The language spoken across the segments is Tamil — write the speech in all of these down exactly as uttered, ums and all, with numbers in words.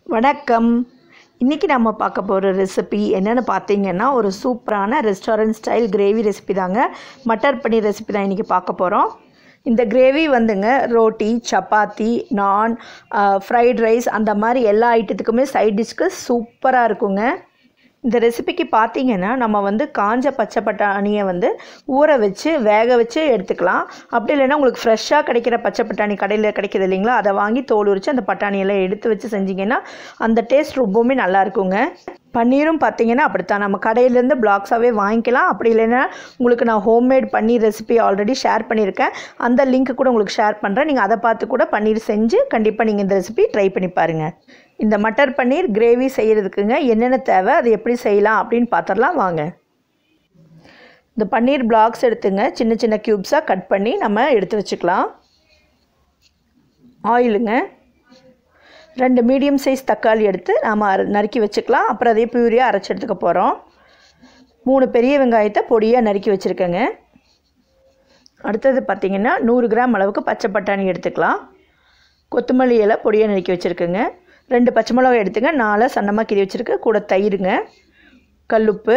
வணக்கம். இன்றைக்கி நம்ம பார்க்க போகிற ரெசிபி என்னென்னு பார்த்தீங்கன்னா ஒரு சூப்பரான ரெஸ்டாரண்ட் ஸ்டைல் கிரேவி ரெசிபி தாங்க. மட்டர் பன்னீர் ரெசிபி தான் இன்றைக்கி பார்க்க போகிறோம். இந்த கிரேவி வந்துங்க ரோட்டி, சப்பாத்தி, நான், ஃப்ரைட் ரைஸ் அந்த மாதிரி எல்லா ஐட்டத்துக்குமே சைட் டிஷ்க்கு சூப்பராக இருக்குங்க. இந்த ரெசிபிக்கு பார்த்தீங்கன்னா நம்ம வந்து காஞ்ச பச்சை பட்டாணியை வந்து ஊற வச்சு வேக வச்சு எடுத்துக்கலாம். அப்படி இல்லைன்னா உங்களுக்கு ஃப்ரெஷ்ஷாக கிடைக்கிற பச்சை பட்டாணி கடையில் கிடைக்கிது இல்லைங்களா, அதை வாங்கி தோல் உரித்து அந்த பட்டாணியெல்லாம் எடுத்து வச்சு செஞ்சிங்கன்னா அந்த டேஸ்ட் ரொம்பவுமே நல்லா இருக்குங்க. பன்னீரும் பார்த்தீங்கன்னா அப்படித்தான், நம்ம கடையிலேருந்து பிளாக்ஸாகவே வாங்கிக்கலாம். அப்படி இல்லைன்னா உங்களுக்கு நான் homemade paneer recipe already share பண்ணியிருக்கேன், அந்த லிங்க் கூட உங்களுக்கு ஷேர் பண்ணுறேன். நீங்கள் அதை பார்த்து கூட பன்னீர் செஞ்சு கண்டிப்பாக நீங்கள் இந்த ரெசிபி ட்ரை பண்ணி பாருங்கள். இந்த மட்டர் பன்னீர் கிரேவி செய்கிறதுக்குங்க என்னென்ன தேவை, அது எப்படி செய்யலாம் அப்படின்னு பார்த்துடலாம் வாங்க. இந்த பன்னீர் பிளாக்ஸ் எடுத்துங்க, சின்ன சின்ன க்யூப்ஸாக கட் பண்ணி நம்ம எடுத்து வச்சுக்கலாம். ஆயிலுங்க, ரெண்டு மீடியம் சைஸ் தக்காளி எடுத்து நாம் நறுக்கி வச்சுக்கலாம். அப்புறம் அதே பியூரியாக அரைச்சி எடுத்துக்க போகிறோம். மூணு பெரிய வெங்காயத்தை பொடியாக நறுக்கி வச்சுருக்கேங்க. அடுத்தது பார்த்திங்கன்னா நூறு கிராம் அளவுக்கு பச்சை பட்டாணி எடுத்துக்கலாம். கொத்தமல்லி இலை பொடியாக நறுக்கி வச்சுருக்கேங்க. ரெண்டு பச்சை மிளகாய் எடுத்துங்க, நாலு சன்னமாக கிரி வச்சுருக்கு. கூட தயிருங்க, கல்லுப்பு,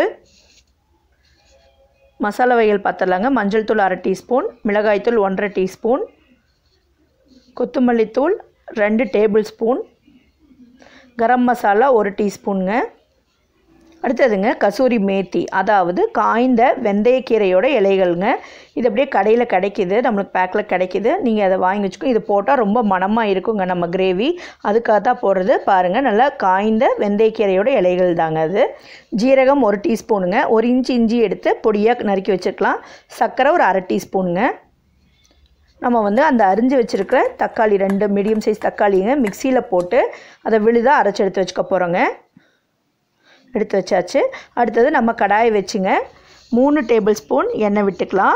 மசாலா வகைகள் பார்த்துடலாங்க. மஞ்சள் தூள் அரை டீஸ்பூன், மிளகாய் தூள் ஒன்றரை டீஸ்பூன், கொத்தமல்லி தூள் ரெண்டு டேபிள் ஸ்பூன், கரம் மசாலா ஒரு டீஸ்பூனுங்க. அடுத்ததுங்க கசூரி மேத்தி, அதாவது காய்ந்த வெந்தயக்கீரையோட இலைகள்ங்க. இது அப்படியே கடையில் கிடைக்கிது, நம்மளுக்கு பேக்கில் கிடைக்கிது. நீங்கள் அதை வாங்கி வச்சுக்கோ. இது போட்டால் ரொம்ப மணமாக இருக்குங்க நம்ம கிரேவி, அதுக்காக தான் போடுறது. பாருங்கள், நல்லா காய்ந்த வெந்தயக்கீரையோட இலைகள் தாங்க அது. ஜீரகம் ஒரு டீஸ்பூனுங்க. ஒரு இன்ச்சு இஞ்சி எடுத்து பொடியாக நறுக்கி வச்சுக்கலாம். சர்க்கரை ஒரு அரை டீஸ்பூனுங்க. நம்ம வந்து அந்த அரிஞ்சு வச்சுருக்கிற தக்காளி, ரெண்டு மீடியம் சைஸ் தக்காளிங்க மிக்சியில் போட்டு அதை விழுதாக அரைச்சி எடுத்து வச்சுக்க போகிறோங்க. எடுத்து வச்சாச்சு. அடுத்தது நம்ம கடாயை வச்சுங்க மூணு டேபிள் ஸ்பூன் எண்ணெய் விட்டுக்கலாம்.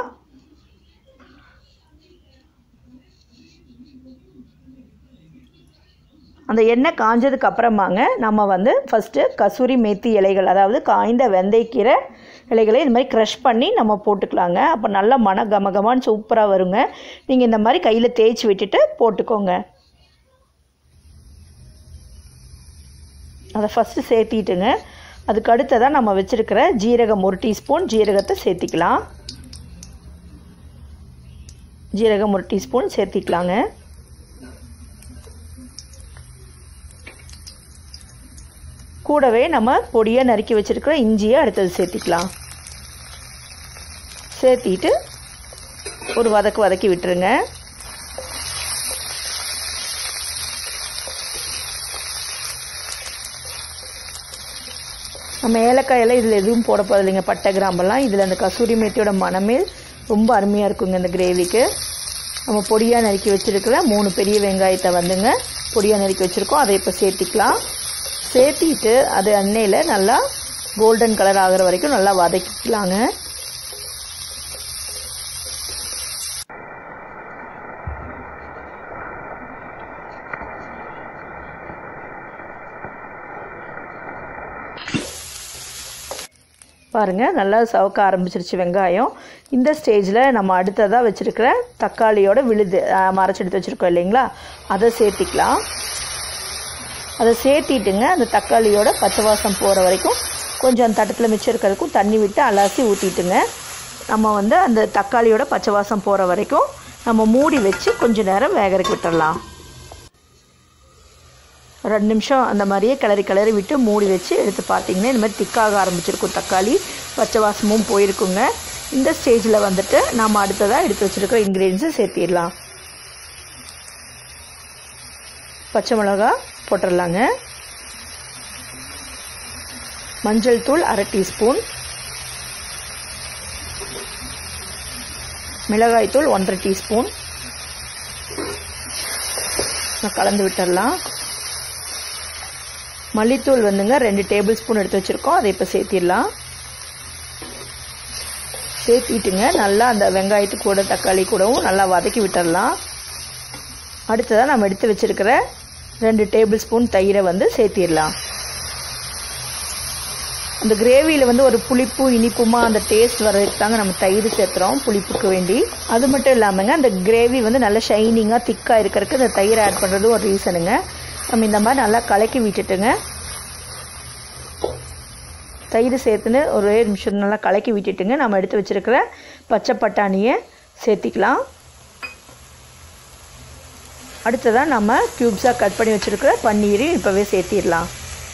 அந்த எண்ணெய் காஞ்சதுக்கு அப்புறமாங்க நம்ம வந்து ஃபஸ்ட்டு கசூரி மேத்தி இலைகள், அதாவது காய்ந்த வெந்தயக்கீரை இலைகளை இந்த மாதிரி க்ரஷ் பண்ணி நம்ம போட்டுக்கலாங்க. அப்போ நல்லா மன கமகமான்னு சூப்பராக வருங்க. நீங்கள் இந்த மாதிரி கையில் தேய்ச்சி விட்டுட்டு போட்டுக்கோங்க. அதை ஃபஸ்ட்டு சேர்த்திட்டுங்க. அதுக்கு அடுத்ததாக நம்ம வச்சுருக்கிற ஜீரகம் ஒரு டீஸ்பூன் ஜீரகத்தை சேர்த்திக்கலாம். ஜீரகம் ஒரு டீஸ்பூன் சேர்த்திக்கலாங்க. கூடவே நம்ம பொடியாக நறுக்கி வச்சுருக்கிற இஞ்சியை அடுத்தது சேர்த்திக்கலாம். சேர்த்திட்டு ஒரு வதக்கு வதக்கி விட்டுருங்க. நம்ம ஏலக்காயெல்லாம் இதில் எதுவும் போட போதில்லைங்க, பட்டை கிராம்பெல்லாம். இதில் அந்த கசூரி மேத்தியோட மனமே ரொம்ப அருமையாக இருக்குங்க இந்த கிரேவிக்கு. நம்ம பொடியாக நறுக்கி வச்சுருக்கிற மூணு பெரிய வெங்காயத்தை வந்துங்க பொடியாக நறுக்கி வச்சுருக்கோம், அதை இப்போ சேர்த்திக்கலாம். சேர்த்திட்டு அது எண்ணெயில் நல்லா கோல்டன் கலர் ஆகிற வரைக்கும் நல்லா வதக்கிக்கலாங்க. பாருங்கள், நல்லா சவக்க ஆரம்பிச்சிருச்சு வெங்காயம். இந்த ஸ்டேஜில் நம்ம அடுத்ததாக வச்சுருக்கிற தக்காளியோட விழுது மறைச்சி எடுத்து வச்சுருக்கோம் இல்லைங்களா, அதை சேர்த்திக்கலாம். அதை சேர்த்திட்டுங்க அந்த தக்காளியோட பச்சை வாசம் போகிற வரைக்கும் கொஞ்சம் அந்த தட்டத்தில் மிச்சம் இருக்கிறதுக்கும் தண்ணி விட்டு அலசி ஊற்றிட்டுங்க. நம்ம வந்து அந்த தக்காளியோட பச்சை வாசம் போகிற வரைக்கும் நம்ம மூடி வச்சு கொஞ்சம் நேரம் வேகறதுக்கு விட்டுடலாம். ரெண்டு நிமிஷம் அந்த மாதிரியே கிளறி கிளறி விட்டு மூடி வச்சு எடுத்து பார்த்திங்கன்னா இந்த மாதிரி திக்காக ஆரம்பிச்சிருக்கும். தக்காளி பச்சை வாசமும் போயிருக்குங்க. இந்த ஸ்டேஜில் வந்துட்டு நாம் அடுத்ததாக எடுத்து வச்சுருக்கிற இன்க்ரீடியன்ஸை சேர்த்திடலாம். பச்சை மிளகா போட்டுடலாங்க. மஞ்சள் தூள் அரை டீஸ்பூன், மிளகாய் தூள் ஒன்றரை டீஸ்பூன் கலந்து விட்டுடலாம். மல்லித்தூள் வந்துங்க ரெண்டு டேபிள் ஸ்பூன் எடுத்து வச்சுருக்கோம், அதை இப்போ சேர்த்திடலாம். சேர்த்திட்டுங்க நல்லா அந்த வெங்காயத்து கூட தக்காளி கூடவும் நல்லா வதக்கி விட்டுடலாம். அடுத்ததாக நம்ம எடுத்து வச்சுருக்கிற ரெண்டு டேபிள் ஸ்பூன் தயிரை வந்து சேர்த்திடலாம். அந்த கிரேவியில் வந்து ஒரு புளிப்பு இனிப்புமா அந்த டேஸ்ட் வர்றதுக்கு தாங்க நம்ம தயிர் சேர்த்துறோம், புளிப்புக்கு வேண்டி. அது மட்டும் இல்லாமங்க அந்த கிரேவி வந்து நல்ல ஷைனிங்காக திக்காக இருக்கிறதுக்கு இந்த தயிர் ஆட் பண்ணுறது ஒரு ரீசனுங்க. நம்ம இந்த மாதிரி நல்லா கலக்கி விட்டுட்டுங்க தயிர் சேர்த்துன்னு ஒரே நிமிஷம் நல்லா கலக்கி விட்டுட்டுங்க நம்ம எடுத்து வச்சுருக்கிற பச்சை பட்டாணியை சேர்த்திக்கலாம். அடுத்ததாக நம்ம க்யூப்ஸாக கட் பண்ணி வச்சுருக்கிற பன்னீரையும் இப்போவே சேர்த்திடலாம்.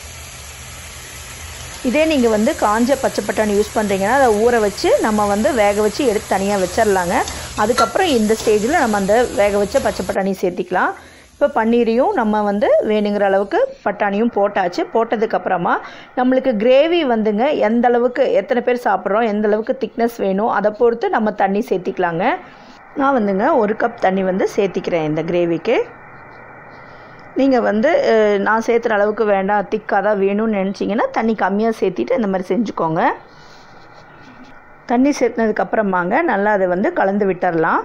இதே நீங்கள் வந்து காஞ்ச பச்சை பட்டாணி யூஸ் பண்ணுறீங்கன்னா அதை ஊற வச்சு நம்ம வந்து வேக வச்சு எடுத்து தனியாக வச்சிடலாங்க. அதுக்கப்புறம் இந்த ஸ்டேஜில் நம்ம அந்த வேக வச்ச பச்சை பட்டாணி சேர்த்திக்கலாம். இப்போ பன்னீரையும் நம்ம வந்து வேணுங்கிற அளவுக்கு பட்டாணியும் போட்டாச்சு. போட்டதுக்கப்புறமா நம்மளுக்கு கிரேவி வந்துங்க எந்த அளவுக்கு எத்தனை பேர் சாப்பிட்றோம் எந்த அளவுக்கு திக்னஸ் வேணும் அதை பொறுத்து நம்ம தண்ணி சேர்த்திக்கலாங்க. நான் வந்துங்க ஒரு கப் தண்ணி வந்து சேர்த்திக்கிறேன் இந்த கிரேவிக்கு. நீங்கள் வந்து நான் சேர்த்துற அளவுக்கு வேண்டாம் திக்காக தான் வேணும்னு நினச்சிங்கன்னா தண்ணி கம்மியாக சேர்த்திட்டு இந்த மாதிரி செஞ்சுக்கோங்க. தண்ணி சேர்த்துனதுக்கப்புறமாங்க நல்லா அதை வந்து கலந்து விட்டுடலாம்.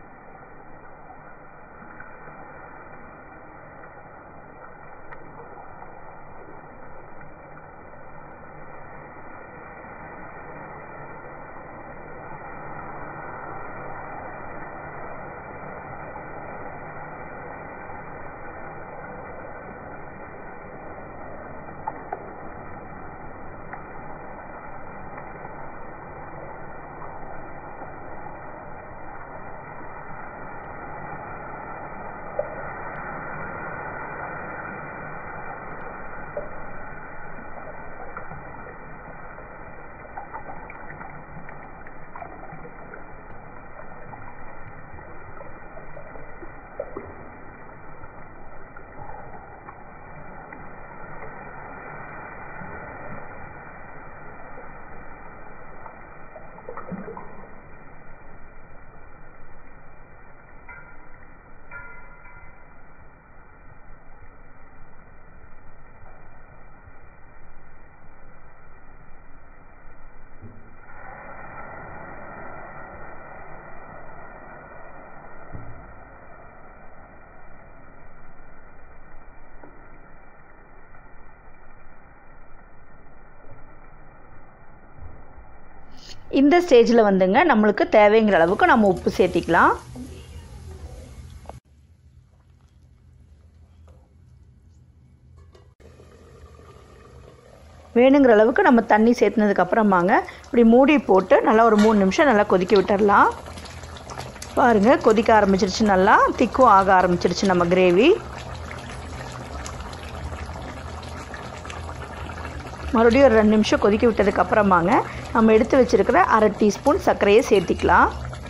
இந்த ஸ்டேஜில் வந்துங்க நம்மளுக்கு தேவைங்கிற அளவுக்கு நம்ம உப்பு சேர்த்திக்கலாம். வேணுங்கிற அளவுக்கு நம்ம தண்ணி சேர்த்துனதுக்கப்புறமாங்க இப்படி மூடி போட்டு நல்லா ஒரு மூணு நிமிஷம் நல்லா கொதிக்க விட்டுடலாம். பாருங்கள் கொதிக்க ஆரம்பிச்சிருச்சு, நல்லா திக்கும் ஆக ஆரம்பிச்சிருச்சு நம்ம கிரேவி. மறுபடியும் ஒரு ரெண்டு நிமிஷம் கொதிக்க விட்டதுக்கப்புறமாங்க நம்ம எடுத்து வச்சுருக்கிற அரை டீஸ்பூன் சர்க்கரையை சேர்த்திக்கலாம்.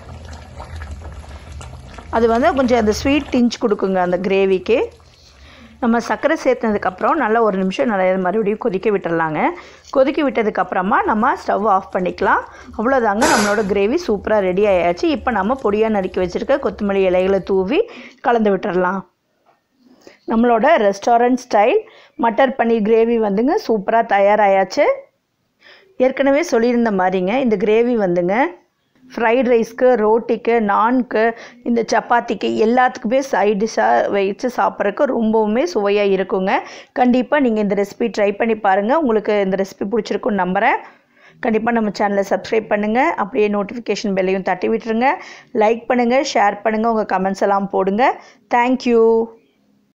அது வந்து கொஞ்சம் அந்த ஸ்வீட் டிஞ்ச் கொடுக்குங்க அந்த கிரேவிக்கு. நம்ம சர்க்கரை சேர்த்ததுக்கப்புறம் நல்லா ஒரு நிமிஷம் நல்லா மறுபடியும் கொதிக்க விட்டுடலாங்க. கொதிக்க விட்டதுக்கப்புறமா நம்ம ஸ்டவ் ஆஃப் பண்ணிக்கலாம். அவ்வளோதாங்க, நம்மளோட கிரேவி சூப்பராக ரெடி ஆயாச்சு. இப்போ நம்ம பொடியாக நறுக்கி வச்சுருக்க கொத்தமல்லி இலைகளை தூவி கலந்து விட்டுடலாம். நம்மளோட restaurant style matar paneer gravy வந்துங்க சூப்பராக தயாராகியாச்சு. ஏற்கனவே சொல்லியிருந்த மாதிரிங்க இந்த கிரேவி வந்துங்க ஃப்ரைட் ரைஸ்க்கு, ரோட்டிக்கு, நான்க்கு, இந்த சப்பாத்திக்கு எல்லாத்துக்குமே சைட் டிஷ்ஷாக வச்சு சாப்பிட்றதுக்கு ரொம்பவுமே சுவையாக இருக்குங்க. கண்டிப்பாக நீங்கள் இந்த ரெசிபி ட்ரை பண்ணி பாருங்கள். உங்களுக்கு இந்த ரெசிபி பிடிச்சிருக்குன்னு நம்புகிறேன். கண்டிப்பாக நம்ம சேனலை சப்ஸ்கிரைப் பண்ணுங்கள். அப்படியே நோட்டிஃபிகேஷன் பெல்லையும் தட்டி விட்டுருங்க. லைக் பண்ணுங்கள், ஷேர் பண்ணுங்கள், உங்கள் கமெண்ட்ஸ் எல்லாம் போடுங்க. தேங்க்யூ.